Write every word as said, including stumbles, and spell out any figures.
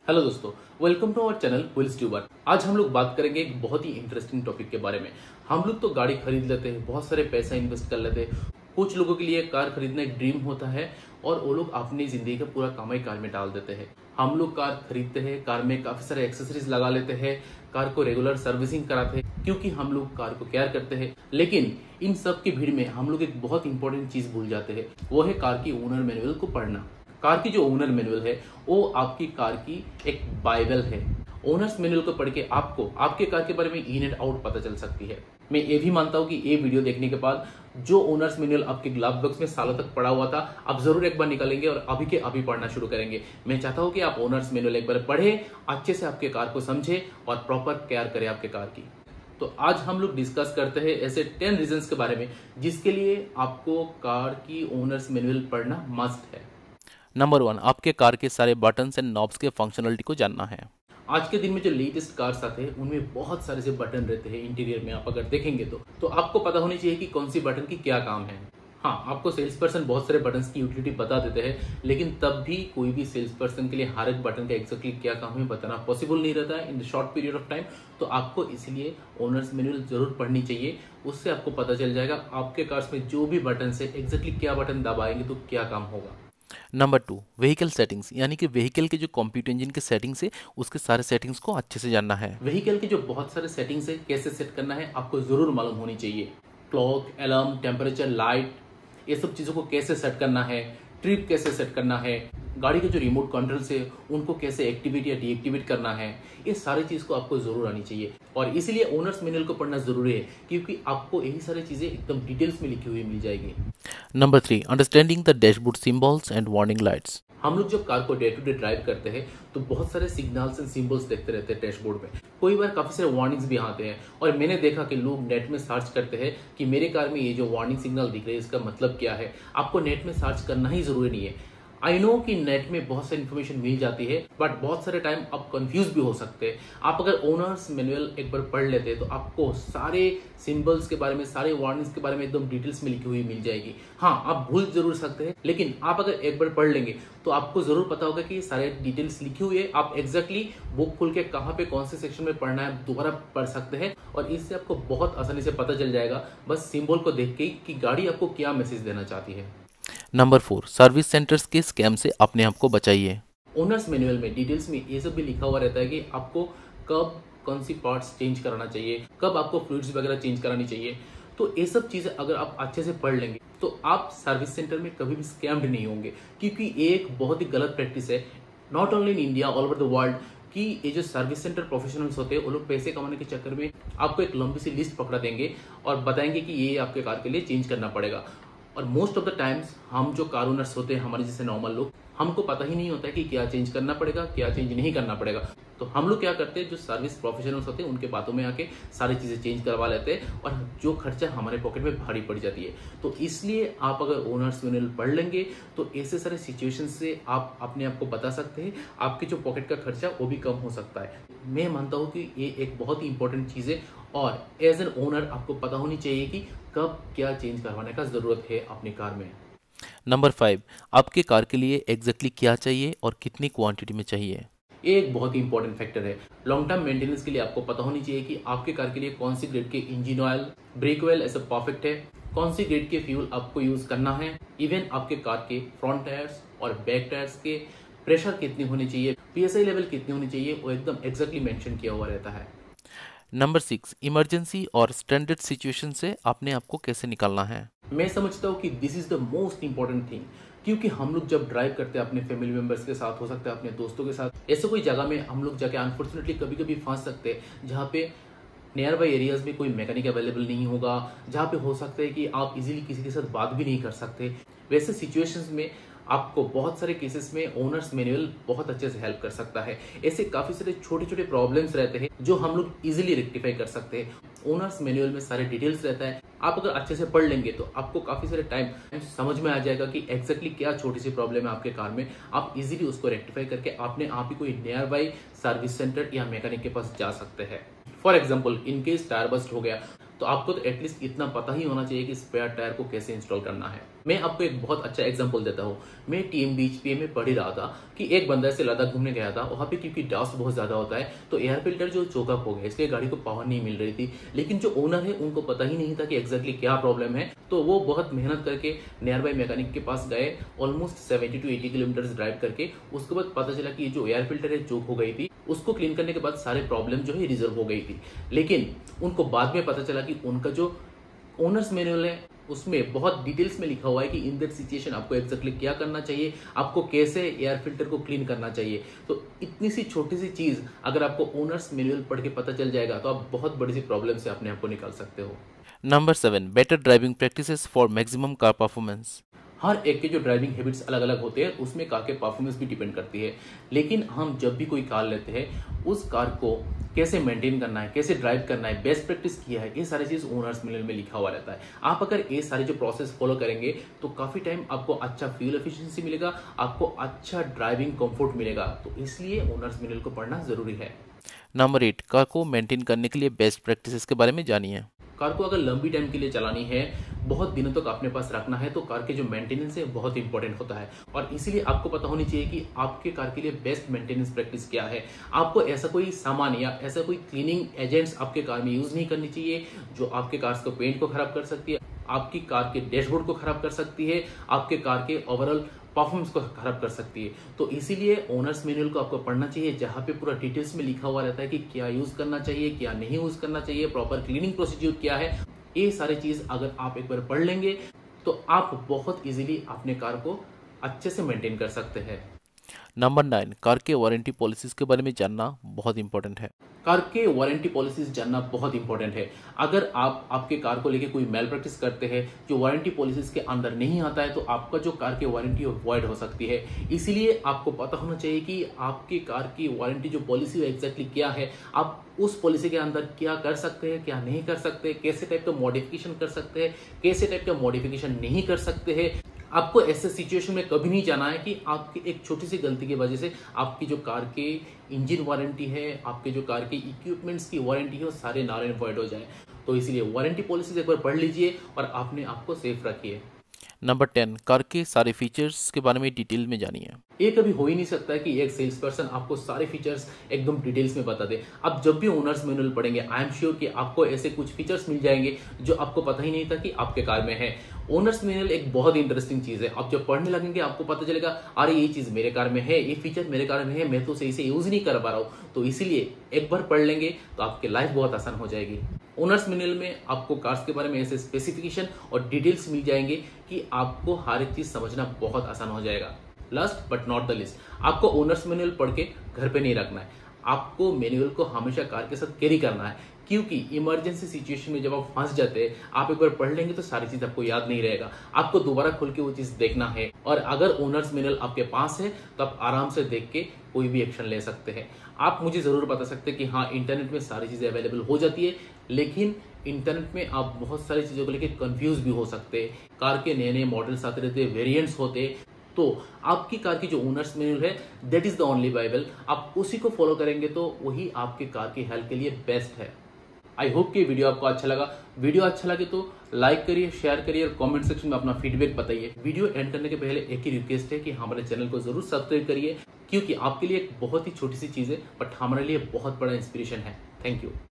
Hello दोस्तों, welcome to our channel wheels tuber. आज हम लोग बात करेंगे एक बहुत ही इंटरेस्टिंग टॉपिक के बारे में। हम लोग तो गाड़ी खरीद लेते हैं, बहुत सारे पैसा इन्वेस्ट कर लेते हैं। कुछ लोगों के लिए कार खरीदना एक ड्रीम होता है और वो लोग अपनी जिंदगी का पूरा कमाई कार में डाल देते हैं। हम लोग कार खरीदते हैं, कार में काफी सारे एक्सेसरीज लगा लेते हैं, कार को रेगुलर सर्विसिंग कराते हैं क्योंकि हम लोग कार को केयर करते हैं। लेकिन इन सब की भीड़ में हम लोग एक बहुत इंपॉर्टेंट चीज भूल जाते हैं, वो है कार की ओनर मैनुअल को पढ़ना। कार की जो ओनर मैनुअल है वो आपकी कार की एक बाइबल है। ओनर्स मैनुअल को पढ़ के आपको आपके कार के बारे में इन एंड आउट पता चल सकती है। मैं ये भी मानता हूँ कि ये वीडियो देखने के बाद जो ओनर्स मैनुअल आपके ग्लव बॉक्स में सालों तक पड़ा हुआ था, आप जरूर एक बार निकालेंगे और अभी के अभी पढ़ना शुरू करेंगे। मैं चाहता हूँ कि आप ओनर्स मैनुअल एक बार पढ़े, अच्छे से आपके कार को समझे और प्रॉपर केयर करें आपके कार की। तो आज हम लोग डिस्कस करते हैं ऐसे टेन रीजंस के बारे में जिसके लिए आपको कार की ओनर्स मैनुअल पढ़ना मस्ट है। नंबर वन, आपके कार के सारे बटन्स एंड नॉब्स के फंक्शनलिटी को जानना है। आज के दिन में जो लेटेस्ट कार्स आते हैं उनमें बहुत सारे से बटन रहते हैं इंटीरियर में। आप अगर देखेंगे तो तो आपको पता होनी चाहिए कि कौन सी बटन की क्या काम है। हाँ, आपको सेल्स पर्सन बहुत सारे बटन्स की यूटिलिटी बता देते हैं, लेकिन तब भी कोई भी सेल्स पर्सन के लिए हर एक बटन का एक्जैक्टली क्या काम है बताना पॉसिबल नहीं रहता है in the short period of time. तो आपको इसलिए ओनर्स मैनुअल जरूर पढ़नी चाहिए। उससे आपको पता चल जाएगा आपके कार्स में जो भी बटन है एक्जैक्टली क्या बटन दबाएंगे तो क्या काम होगा। नंबर टू, व्हीकल सेटिंग्स, यानी कि व्हीकल के जो कंप्यूटर इंजन के सेटिंग्स है उसके सारे सेटिंग्स को अच्छे से जानना है। व्हीकल के जो बहुत सारे सेटिंग्स है कैसे सेट करना है आपको जरूर मालूम होनी चाहिए। क्लॉक, अलार्म, टेम्परेचर, लाइट, ये सब चीजों को कैसे सेट करना है, ट्रिप कैसे सेट करना है, गाड़ी के जो रिमोट कंट्रोल्स है उनको कैसे एक्टिवेट या डीएक्टिवेट करना है, ये सारी चीज को आपको जरूर आनी चाहिए। और इसीलिए ओनर्स मैनुअल को पढ़ना जरूरी है क्योंकि आपको यही सारी चीजें एकदम डिटेल्स में लिखी हुई मिल जाएगी। Number three, understanding the dashboard symbols and warning lights. हम लोग जब कार को डे टू डे ड्राइव करते हैं तो बहुत सारे सिग्नल्स एंड सिंबल्स देखते रहते हैं डैशबोर्ड में। कोई बार काफी सारे वार्निंग्स भी आते हैं और मैंने देखा कि लोग नेट में सर्च करते हैं कि मेरे कार में ये जो वार्निंग सिग्नल दिख रहे हैं इसका मतलब क्या है। आपको नेट में सर्च करना ही जरूरी नहीं है। आई नो कि नेट में बहुत सारी इन्फॉर्मेशन मिल जाती है, बट बहुत सारे टाइम आप कंफ्यूज भी हो सकते हैं। आप अगर ओनर्स मैनुअल एक बार पढ़ लेते हैं तो आपको सारे सिंबल्स के बारे में, सारे वार्निंग्स के बारे में एकदम डिटेल्स में लिखी हुई मिल जाएगी। हाँ, आप भूल जरूर सकते हैं, लेकिन आप अगर एक बार पढ़ लेंगे तो आपको जरूर पता होगा कि सारे डिटेल्स लिखी हुई है। आप एग्जैक्टली बुक खोल के कहाँ पे कौन से सेक्शन में पढ़ना है दोबारा पढ़ सकते हैं और इससे आपको बहुत आसानी से पता चल जाएगा बस सिंबल को देख के कि गाड़ी आपको क्या मैसेज देना चाहती है। नंबर फोर, सर्विस सेंटर्स के स्कैम से अपने आप को बचाइए। ओनर्स मैनुअल में डिटेल्स में ये सब भी लिखा हुआ रहता है कि आपको कब कौन सी पार्ट्स चेंज कराना चाहिए, कब आपको फ्लूइड्स वगैरह चेंज करानी चाहिए। तो ये सब चीजें अगर आप अच्छे से पढ़ लेंगे तो आप सर्विस सेंटर में कभी भी स्कैम्ड नहीं होंगे, क्योंकि ये एक बहुत ही गलत प्रैक्टिस है not only in India, all over the world, कि ये जो सर्विस सेंटर प्रोफेशनल्स होते हैं वो लोग पैसे कमाने के चक्कर में आपको एक लंबी सी लिस्ट पकड़ा देंगे और बताएंगे कि ये आपके कार के लिए चेंज करना पड़ेगा। और मोस्ट ऑफ द टाइम्स हम जो कार ओनर्स होते हैं, हमारे जैसे नॉर्मल लोग, हमको पता ही नहीं होता है कि क्या चेंज करना पड़ेगा, क्या चेंज नहीं करना पड़ेगा। तो हम लोग क्या करते हैं, जो सर्विस प्रोफेशनल्स होते हैं उनके बातों में आके सारी चीजें चेंज करवा लेते हैं और जो खर्चा हमारे पॉकेट में भारी पड़ जाती है। तो इसलिए आप अगर ओनर्स मैनुअल पढ़ लेंगे तो ऐसे सारे सिचुएशन से आप अपने आप को बता सकते हैं, आपके जो पॉकेट का खर्चा वो भी कम हो सकता है। मैं मानता हूँ कि ये एक बहुत ही इंपॉर्टेंट चीज है और एज एन ओनर आपको पता होनी चाहिए कि कब क्या चेंज करवाने का जरूरत है अपनी कार में। नंबर फाइव, आपके कार के लिए एग्जैक्टली क्या चाहिए और कितनी क्वांटिटी में चाहिए। ये एक बहुत ही इंपॉर्टेंट फैक्टर है। लॉन्ग टर्म मेंटेनेंस के लिए आपको पता होनी चाहिए कि आपके कार के लिए कौन सी ग्रेड के इंजन ऑयल, ब्रेक ऑयल ऐसा परफेक्ट है, कौन सी ग्रेड के फ्यूल आपको यूज करना है, इवन आपके कार के फ्रंट टायर्स और बैक टायर्स के प्रेशर कितनी होनी चाहिए, पीएसआई लेवल कितनी होनी चाहिए, वो एकदम एग्जैक्टली मेंशन किया हुआ रहता है। नंबर सिक्स, इमरजेंसी और स्टैंडर्ड सिचुएशन से अपने आप को कैसे निकालना है। मैं समझता हूँ कि this is the most important thing, क्योंकि हम लोग जब ड्राइव करते हैं अपने फैमिली मेंबर्स के साथ, हो सकता है अपने दोस्तों के साथ, ऐसे कोई जगह में हम लोग जाके अनफॉर्चुनेटली कभी कभी फंस सकते हैं जहाँ पे नियर बाई एरियाज में कोई मैकेनिक अवेलेबल नहीं होगा, जहाँ पे हो सकता है कि आप इजीली किसी के साथ बात भी नहीं कर सकते। वैसे सिचुएशंस में आपको बहुत सारे केसेस में ओनर्स मैनुअल बहुत अच्छे से हेल्प कर सकता है। ऐसे काफी सारे छोटे छोटे प्रॉब्लम्स रहते हैं जो हम लोग इजीली रेक्टिफाई कर सकते हैं। ओनर्स मैनुअल में सारे डिटेल्स रहता है, आप अगर अच्छे से पढ़ लेंगे तो आपको काफी सारे टाइम समझ में आ जाएगा कि एग्जैक्टली क्या छोटी सी प्रॉब्लम है आपके कार में। आप इजीली उसको रेक्टिफाई करके अपने आप ही कोई नियर बाई सर्विस सेंटर या मैकेनिक के पास जा सकते हैं। For example, in case tyre burst हो गया तो आपको तो एटलीस्ट इतना पता ही होना चाहिए कि स्पेयर टायर को कैसे इंस्टॉल करना है। मैं आपको एक बहुत अच्छा एग्जांपल देता हूँ। मैं टीएम बीच पे में पढ़ ही रहा था कि एक बंदा से लद्दाख घूमने गया था। वहाँ पे क्योंकि डस्ट बहुत ज़्यादा होता है तो एयर फिल्टर जो चोकअप हो गया, इसलिए गाड़ी को पावर नहीं मिल रही थी। लेकिन जो ओनर है उनको पता ही नहीं था कि एग्जैक्टली क्या प्रॉब्लम है। तो वो बहुत मेहनत करके नियर बाई मैकेनिक के पास गए, almost seventy two eighty kilometre drive करके। उसके बाद पता चला कि जो एयर फिल्टर है चोक हो गई थी। उसको क्लीन करने के बाद सारे प्रॉब्लम जो है रिजर्व हो गई थी। लेकिन उनको बाद में पता चला कि उनका जो ओनर्स मैनुअल है उसमें बहुत डिटेल्स में लिखा हुआ है कि इन दैट सिचुएशन आपको एक्जेक्टली क्या करना चाहिए, आपको कैसे एयर फिल्टर को क्लीन करना चाहिए। तो इतनी सी छोटी सी चीज अगर आपको ओनर्स मैनुअल पढ़ के पता चल जाएगा तो आप बहुत बड़ी सी प्रॉब्लम से अपने आप को निकाल सकते हो। Number seven, better driving practices for maximum car performance. हर एक के जो ड्राइविंग हैबिट्स अलग अलग होते हैं उसमें कार के परफॉर्मेंस भी डिपेंड करती है। लेकिन हम जब भी कोई कार लेते हैं उस कार को कैसे मेंटेन करना है, कैसे ड्राइव करना है, बेस्ट प्रैक्टिस किया है, ये सारी चीज ओनर्स मैनुअल में लिखा हुआ रहता है। आप अगर ये सारे जो प्रोसेस फॉलो करेंगे तो काफी टाइम आपको अच्छा फ्यूल एफिशिएंसी मिलेगा, आपको अच्छा ड्राइविंग कंफर्ट मिलेगा। तो इसलिए ओनर्स मैनुअल को पढ़ना जरूरी है। नंबर एट, कार को मेंटेन करने के लिए बेस्ट प्रैक्टिसेस के बारे में जानिए। कार को अगर लंबी टाइम के लिए चलानी है, बहुत दिनों तक अपने पास रखना है तो कार के जो मेंटेनेंस है बहुत इंपॉर्टेंट होता है। और इसीलिए आपको पता होनी चाहिए कि आपके कार के लिए बेस्ट मेंटेनेंस प्रैक्टिस क्या है। आपको ऐसा कोई सामान या ऐसा कोई क्लीनिंग एजेंट्स आपके कार में यूज नहीं करनी चाहिए जो आपके कार को पेंट को खराब कर सकती है, आपकी कार के डैशबोर्ड को खराब कर सकती है, आपके कार के ओवरऑल परफॉर्मेंस को खराब कर सकती है। तो इसीलिए ओनर्स मैनुअल को आपको पढ़ना चाहिए जहां पे पूरा डिटेल्स में लिखा हुआ रहता है कि क्या यूज करना चाहिए, क्या नहीं यूज करना चाहिए, प्रॉपर क्लीनिंग प्रोसीजर क्या है। ये सारी चीज अगर आप एक बार पढ़ लेंगे तो आप बहुत इजीली अपने कार को अच्छे से मेंटेन कर सकते हैं। नंबर नाइन, कार के वारंटी पॉलिसीज के बारे में जानना बहुत इंपॉर्टेंट है। कार के वारंटी पॉलिसीज जानना बहुत इंपॉर्टेंट है। अगर आप आपके कार को लेके कोई मेल प्रैक्टिस करते हैं जो वारंटी पॉलिसीज के अंदर नहीं आता है तो आपका जो कार की वारंटी है वॉइड हो सकती है। इसीलिए आपको पता होना चाहिए कि आपकी कार की वारंटी जो पॉलिसी है एग्जैक्टली क्या है, आप उस पॉलिसी के अंदर क्या कर सकते हैं, क्या नहीं कर सकते, कैसे टाइप का मॉडिफिकेशन कर सकते हैं, कैसे टाइप का मॉडिफिकेशन नहीं कर सकते हैं। आपको ऐसे सिचुएशन में कभी नहीं जाना है कि आपकी एक छोटी सी गलती की वजह से आपकी जो कार के इंजन वारंटी है, आपके जो कार के इक्विपमेंट्स की वारंटी है वो सारे नारे वॉइड हो जाए। तो इसलिए वारंटी पॉलिसीज एक बार पढ़ लीजिए और अपने आप को सेफ रखिए। नंबर टेन, कार के सारे फीचर्स के बारे में डिटेल में जानिए। ये कभी हो ही नहीं सकता कि एक सेल्स पर्सन आपको सारे फीचर्स एकदम डिटेल्स में बता दे। आप जब भी ओनर्स मैनुअल पढ़ेंगे आई एम श्योर कि आपको ऐसे कुछ फीचर्स मिल जाएंगे जो आपको पता ही नहीं था कि आपके कार में है। ओनर्स मैनुअल एक बहुत इंटरेस्टिंग चीज है। आप जब पढ़ने लगेंगे आपको पता चलेगा अरे ये चीज मेरे कार में है, ये फीचर मेरे कार में है, मैं तो सही से यूज नहीं कर पा रहा हूँ। तो इसीलिए एक बार पढ़ लेंगे तो आपकी लाइफ बहुत आसान हो जाएगी। ओनर्स मैनुअल में आपको कार्स के बारे में ऐसे स्पेसिफिकेशन और डिटेल्स मिल जाएंगे कि आपको हर एक चीज समझना बहुत आसान हो जाएगा। Last but not the list, आपको ओनर्स मैनुअल पढ़ के घर पे नहीं रखना है। आपको मैनुअल को हमेशा कार के साथ कैरी करना है, क्योंकि इमरजेंसी सिचुएशन में जब आप फंस जाते हैं आप एक बार पढ़ लेंगे तो सारी चीज आपको याद नहीं रहेगा। आपको दोबारा खोल के वो चीज देखना है और अगर ओनर्स मैनुअल आपके पास है तो आप आराम से देख के कोई भी एक्शन ले सकते हैं। आप मुझे जरूर बता सकते हैं कि हाँ इंटरनेट में सारी चीजें अवेलेबल हो जाती है, लेकिन इंटरनेट में आप बहुत सारी चीजों को लेकर कंफ्यूज भी हो सकते हैं। कार के नए नए मॉडल्स आते रहते हैं, वेरिएंट्स होते, तो आपकी कार की जो ओनर्स मैनुअल है that is the only Bible. आप उसी को फॉलो करेंगे तो वही आपके कार की हेल्थ के लिए बेस्ट है। आई होप कि वीडियो आपको अच्छा लगा। वीडियो अच्छा लगे तो लाइक करिए, शेयर करिए और कमेंट सेक्शन में अपना फीडबैक बताइए। वीडियो एंड करने के पहले एक ही रिक्वेस्ट है कि हमारे चैनल को जरूर सब्सक्राइब करिए, क्योंकि आपके लिए एक बहुत ही छोटी सी चीज है बट हमारे लिए बहुत बड़ा इंस्पिरेशन है। Thank you.